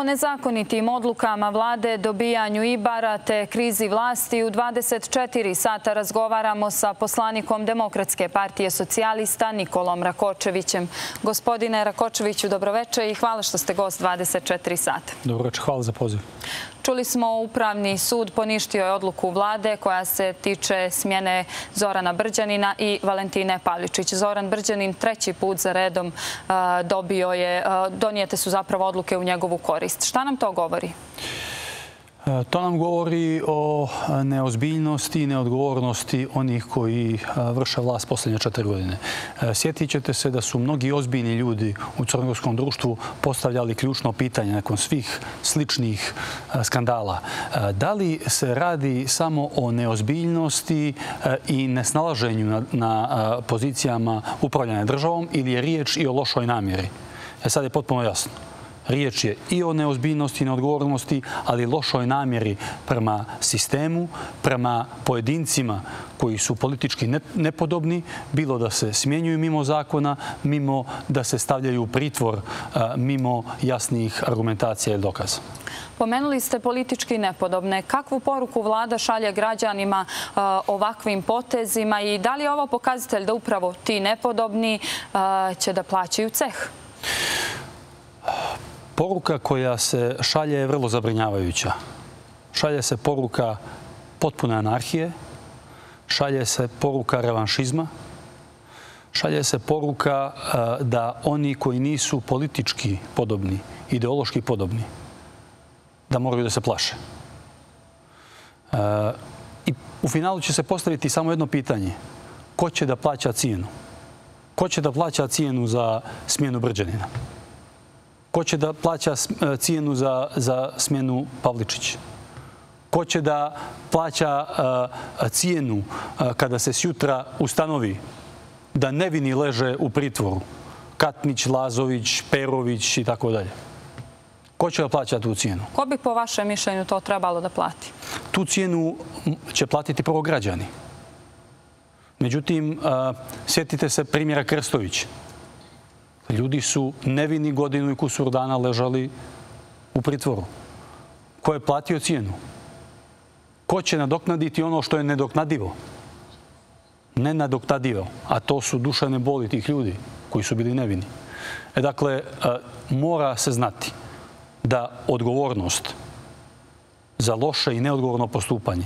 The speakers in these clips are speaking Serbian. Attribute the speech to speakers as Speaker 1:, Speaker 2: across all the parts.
Speaker 1: O nezakonitim odlukama vlade, dobijanju Ibara te krizi vlasti u 24 sata razgovaramo sa poslanikom Demokratske partije socijalista Nikolom Rakočevićem. Gospodine Rakočeviću, dobroveče i hvala što ste gost 24 sata.
Speaker 2: Dobroveče, hvala za poziv.
Speaker 1: Čuli smo, Upravni sud poništio je odluku vlade koja se tiče smjene Zorana Brđanina i Valentine Pavličić. Zoran Brđanin treći put za redom donijete su zapravo odluke u njegovu korist. Šta nam to govori?
Speaker 2: To nam govori o neozbiljnosti i neodgovornosti onih koji vrše vlast posljednje 4 godine. Sjetit ćete se da su mnogi ozbiljni ljudi u crnogorskom društvu postavljali ključno pitanje nakon svih sličnih skandala. Da li se radi samo o neozbiljnosti i nesnalaženju na pozicijama upravljanja državom ili je riječ i o lošoj namjeri? Sad je potpuno jasno. Riječ je i o neozbiljnosti i neodgovornosti, ali i lošoj namjeri prema sistemu, prema pojedincima koji su politički nepodobni, bilo da se smjenjuju mimo zakona, mimo da se stavljaju u pritvor, mimo jasnih argumentacija ili dokaza.
Speaker 1: Pomenuli ste politički nepodobne. Kakvu poruku vlada šalje građanima ovakvim potezima i da li je ovo pokazatelj da upravo ti nepodobni će da plaćaju ceh?
Speaker 2: Poruka koja se šalje je vrlo zabrinjavajuća. Šalje se poruka potpune anarhije, šalje se poruka revanšizma, šalje se poruka da oni koji nisu politički podobni, ideološki podobni, da moraju da se plaše. I u finalu će se postaviti samo jedno pitanje. Ko će da plaća cijenu? Ko će da plaća cijenu za smjenu Brđanina? Ko će da plaća cijenu za smjenu Pavličić? Ko će da plaća cijenu kada se sjutra ustanovi da nevini leže u pritvoru? Katnić, Lazović, Perović i tako dalje. Ko će da plaća tu cijenu?
Speaker 1: Ko bi po vašem mišljenju to trebalo da plati?
Speaker 2: Tu cijenu će platiti prvo građani. Međutim, sjetite se primjera Krstovića. Ljudi su nevini godinu i kusur dana ležali u pritvoru. Ko je platio cijenu? Ko će nadoknaditi ono što je nedoknadivo? Nenadoknadivo. A to su duševne boli tih ljudi koji su bili nevini. Dakle, mora se znati da odgovornost za loše i neodgovorno postupanje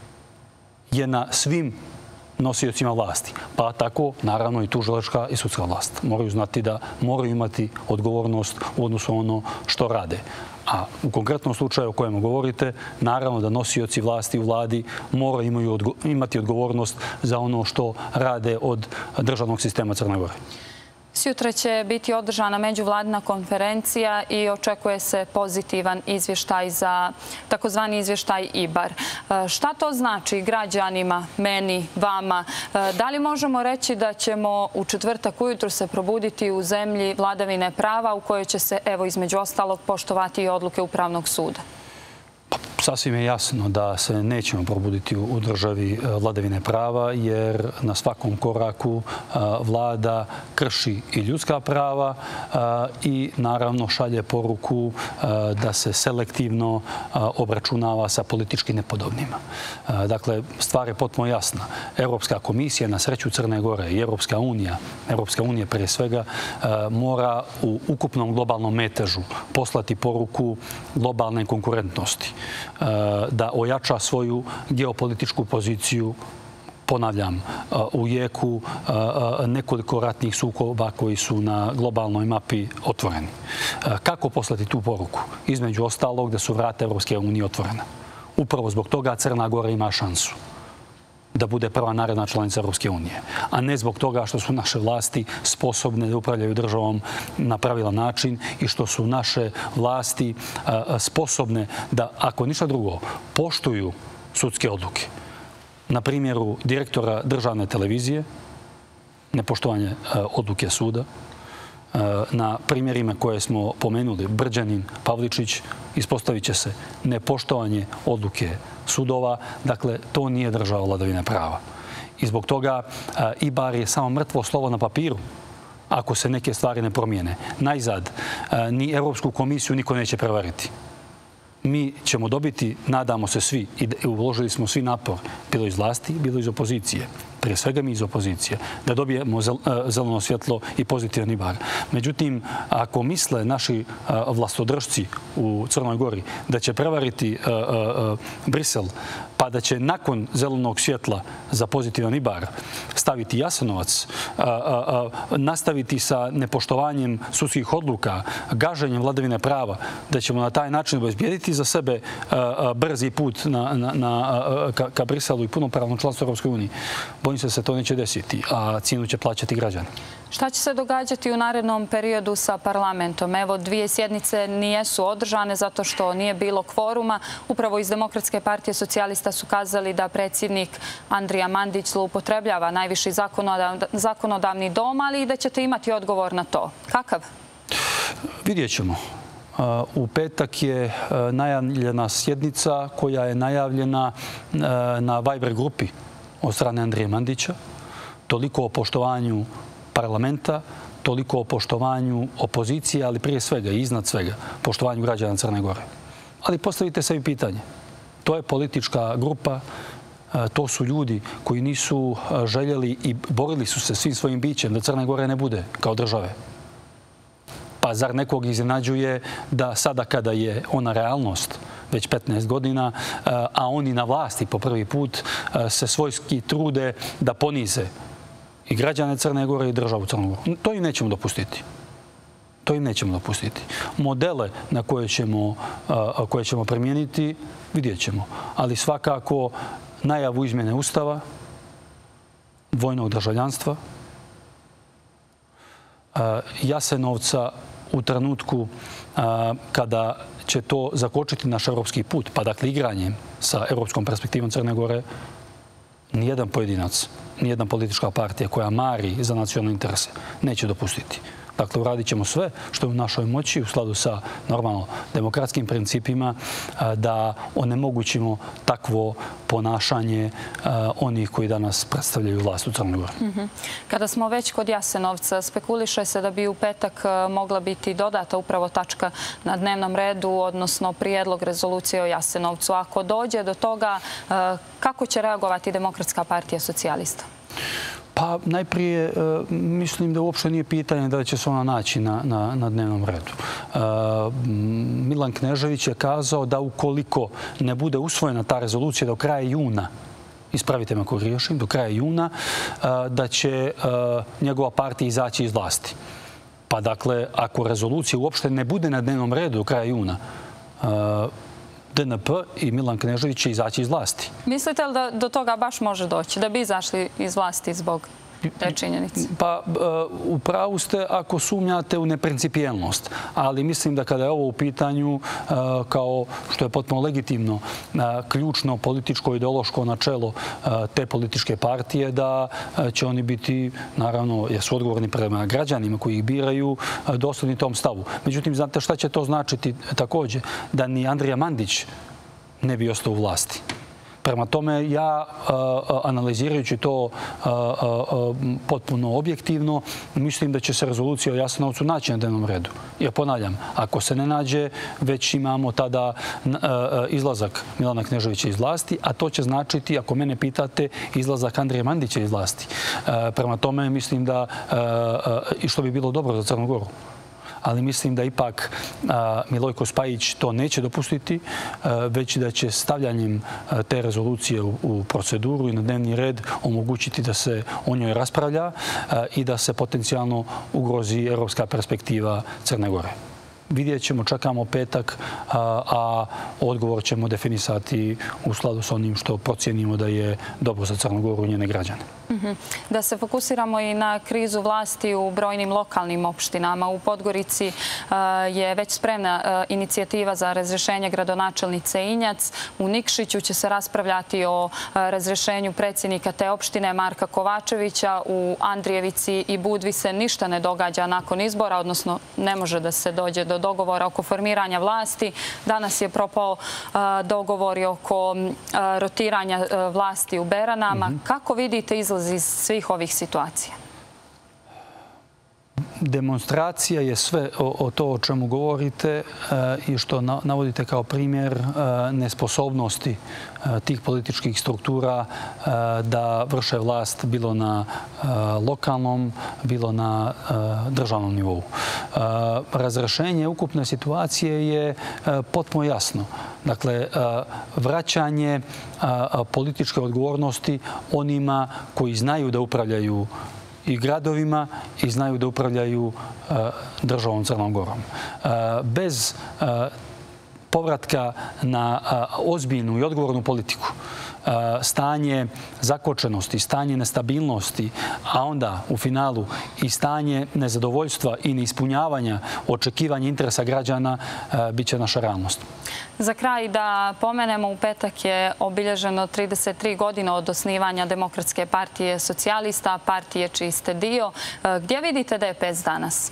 Speaker 2: je na svim nosiocima vlasti. Pa tako, naravno, i tužilačka i sudska vlast. Moraju znati da moraju imati odgovornost u odnosu na ono što rade. A u konkretnom slučaju o kojem govorite, naravno da nosioci vlasti u vladi moraju imati odgovornost za ono što rade od državnog sistema Crne Gore.
Speaker 1: Sutra će biti održana međuvladina konferencija i očekuje se pozitivan izvještaj za takozvani izvještaj Ibar. Šta to znači građanima, meni, vama? Da li možemo reći da ćemo u četvrtak ujutru se probuditi u zemlji vladavine prava u kojoj će se, evo, između ostalog, poštovati i odluke Upravnog suda?
Speaker 2: Sasvim je jasno da se nećemo probuditi u državi vladavine prava, jer na svakom koraku vlada krši i ljudska prava i naravno šalje poruku da se selektivno obračunava sa politički nepodobnima. Dakle, stvar je potpuno jasna. Europska komisija, na sreću Crne Gore i Europska unija prije svega, mora u ukupnom globalnom metežu poslati poruku globalne konkurentnosti, da ojača svoju geopolitičku poziciju, ponavljam, u jeku nekoliko ratnih sukoba koji su na globalnoj mapi otvoreni. Kako poslati tu poruku? Između ostalog da su vrata Europske unije otvorena. Upravo zbog toga Crna Gora ima šansu da bude prva naredna članica Europske unije, a ne zbog toga što su naše vlasti sposobne da upravljaju državom na pravilan način i što su naše vlasti sposobne da, ako ništa drugo, poštuju sudske odluke. Na primjeru direktora državne televizije, nepoštovanje odluke suda, na primjerima koje smo pomenuli, Brđanin, Pavličić, ispostavit će se nepoštovanje odluke sudova. Dakle, to nije država vladavine prava. I zbog toga Ibar je samo mrtvo slovo na papiru. ako se neke stvari ne promijene. Najzad, ni Europsku komisiju niko neće prevariti. Mi ćemo dobiti, nadamo se svi, i uložili smo svi napor, bilo iz vlasti, bilo iz opozicije, prije svega mi iz opozicije, da dobijemo zeleno svjetlo i pozitivan IBAR. Međutim, ako misle naši vlastodržci u Crnoj Gori da će prevariti Brisel, pa da će nakon zelenog svjetla za pozitivan IBAR staviti Jasenovac, nastaviti sa nepoštovanjem sudskih odluka, gaženjem vladavine prava, da ćemo na taj način obezbijediti za sebe brzi put ka Briselu i punopravnom članstvu Europskoj uniji, bojim se da se to neće desiti, a cijenu će plaćati građani.
Speaker 1: Šta će se događati u narednom periodu sa parlamentom? Evo, 2 sjednice nijesu održane zato što nije bilo kvoruma. Upravo iz Demokratske partije socijalista su kazali da predsjednik Andrija Mandić zloupotrebljava najviši zakonodavni dom, ali i da ćete imati odgovor na to. Kakav?
Speaker 2: Vidjet ćemo. U petak je najavljena sjednica koja je najavljena na Viber grupi od strane Andrije Mandića. Toliko o poštovanju parlamenta, toliko o poštovanju opozicije, ali prije svega i iznad svega poštovanju građana Crne Gore. Ali postavite sebi pitanje. To je politička grupa, to su ljudi koji nisu željeli i borili su se svim svojim bićem da Crne Gore ne bude kao države. Pa zar nekog iznenađuje da sada kada je ona realnost već 15 godina, a oni na vlasti po prvi put se svojski trude da ponize i građane Crne Gore i državu Crnu Goru. To im nećemo dopustiti. To im nećemo dopustiti. Modele na koje ćemo primijeniti vidjet ćemo. Ali svakako najavu izmjene Ustava, dvojnog državljanstva, Jasenovca u trenutku kada će to zakočiti naš evropski put, pa dakle igranjem sa evropskom perspektivom Crne Gore, nijedan pojedinac, nijedna politička partija koja mari za nacionalne interese neće dopustiti. Dakle, uradit ćemo sve što je u našoj moći u skladu sa normalno demokratskim principima da onemogućimo takvo ponašanje onih koji danas predstavljaju vlast u Crnoj Gori.
Speaker 1: Kada smo već kod Jasenovca, spekuliše se da bi u petak mogla biti dodata upravo tačka na dnevnom redu, odnosno prijedlog rezolucije o Jasenovcu. Ako dođe do toga, kako će reagovati Demokratska partija socijalista?
Speaker 2: Pa najprije mislim da uopšte nije pitanje da će se ona naći na dnevnom redu. Milan Knežević je kazao da ukoliko ne bude usvojena ta rezolucija do kraja juna, ispravite me ako griješim, do kraja juna, da će njegova partija izaći iz vlasti. Pa dakle, ako rezolucija uopšte ne bude na dnevnom redu do kraja juna, DNP i Milan Knežević će izaći iz vlasti.
Speaker 1: Mislite li da do toga baš može doći, da bi izašli iz vlasti zbog te činjenice?
Speaker 2: Pa u pravu ste ako sumnjate u neprincipijelnost, ali mislim da kada je ovo u pitanju, kao što je potpuno legitimno, ključno političko ideološko načelo te političke partije, da će oni biti, naravno, jer su odgovorni prema građanima koji ih biraju, dosledni tom stavu. Međutim, znate šta će to značiti također? Da ni Andrija Mandić ne bi ostao u vlasti. Prema tome, ja, analizirajući to potpuno objektivno, mislim da će se rezolucija o Jasenovcu naći na dnevnom redu. Jer ponavljam, ako se ne nađe, već imamo tada izlazak Milana Kneževića iz vlasti, a to će značiti, ako mene pitate, izlazak Andrije Mandića iz vlasti. Prema tome, mislim da, i što bi bilo dobro za Crnu Goru, ali mislim da ipak Milojko Spajić to neće dopustiti, već da će stavljanjem te rezolucije u proceduru i na dnevni red omogućiti da se o njoj raspravlja i da se potencijalno ugrozi evropska perspektiva Crne Gore. Vidjet ćemo, čekamo petak, a odgovor ćemo definisati u skladu s onim što procijenimo da je dobro za Crnu Goru i njene građane.
Speaker 1: Da se fokusiramo i na krizu vlasti u brojnim lokalnim opštinama. U Podgorici je već spremna inicijativa za razrješenje gradonačelnice Injac. U Nikšiću će se raspravljati o razrješenju predsjednika te opštine Marka Kovačevića. U Andrijevici i Budvi se ništa ne događa nakon izbora, odnosno ne može da se dođe do dogovora oko formiranja vlasti. Danas je propao dogovor oko rotiranja vlasti u Beranama. Kako vidite izlaz iz svih ovih situacija?
Speaker 2: Demonstracija je sve to o čemu govorite i što navodite kao primjer nesposobnosti tih političkih struktura da vrše vlast bilo na lokalnom, bilo na državnom nivou. Razrešenje ukupne situacije je potpuno jasno. Dakle, vraćanje političke odgovornosti onima koji znaju da upravljaju i gradovima i znaju da upravljaju državom Crnom Gorom. Bez povratka na ozbiljnu i odgovornu politiku, stanje zakočenosti, stanje nestabilnosti, a onda u finalu i stanje nezadovoljstva i neispunjavanja očekivanja interesa građana bit će naša realnost.
Speaker 1: Za kraj da pomenemo, u petak je obilježeno 33 godine od osnivanja Demokratske partije socijalista, partije čiji ste dio. Gdje vidite DPS danas?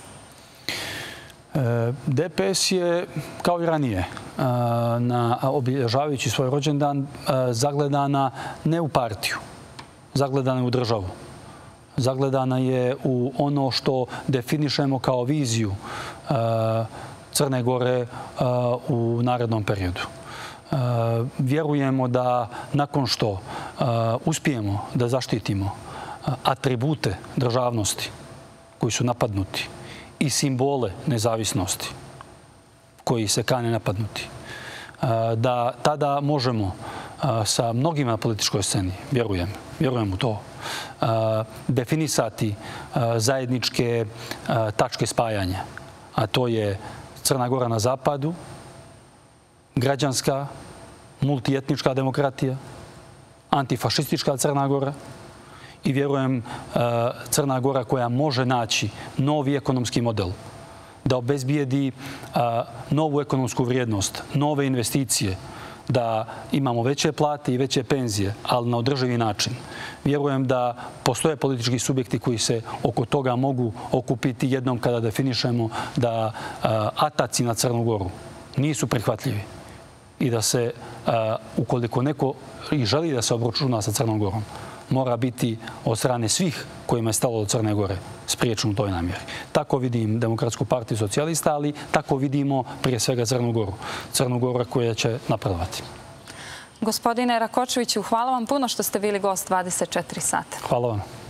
Speaker 2: DPS je, kao i ranije, obilježavajući svoj rođendan, zagledana ne u partiju, zagledana je u državu. Zagledana je u ono što definišemo kao viziju Crne Gore u narednom periodu. Vjerujemo da nakon što uspijemo da zaštitimo atribute državnosti koji su napadnuti i simbole nezavisnosti koji se kane napadnuti, da tada možemo sa mnogima na političkoj sceni, vjerujem u to, definisati zajedničke tačke spajanja, a to je Crna Gora na zapadu, građanska, multietnička demokratija, antifašistička Crna Gora i vjerujem Crna Gora koja može naći novi ekonomski model, da obezbijedi novu ekonomsku vrijednost, nove investicije, da imamo veće plate i veće penzije, ali na održivi način. Vjerujem da postoje politički subjekti koji se oko toga mogu okupiti jednom kada definišemo da ataci na Crnu Goru nisu prihvatljivi i da se, ukoliko neko i želi da se obračuna sa Crnom Gorom, mora biti od strane svih kojima je stalo do Crne Gore spriječen u toj namjeri. Tako vidim Demokratsku partiju socijalista, ali tako vidimo prije svega Crnu Goru. Crnu Goru koja će napredovati.
Speaker 1: Gospodine Rakočeviću, hvala vam puno što ste bili gost 24 sata.
Speaker 2: Hvala vam.